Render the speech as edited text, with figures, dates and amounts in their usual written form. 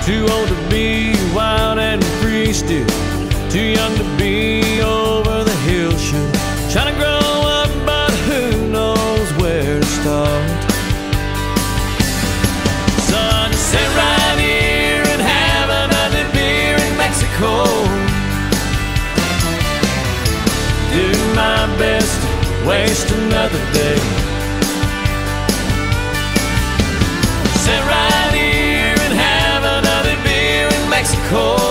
Too old to be wild and free still, too young to be over the hill shoot. Trying to grow up, but who knows where to start. Son, sit right here and have another beer in Mexico. Do my best to waste another day. Sit right here and have another beer in Mexico.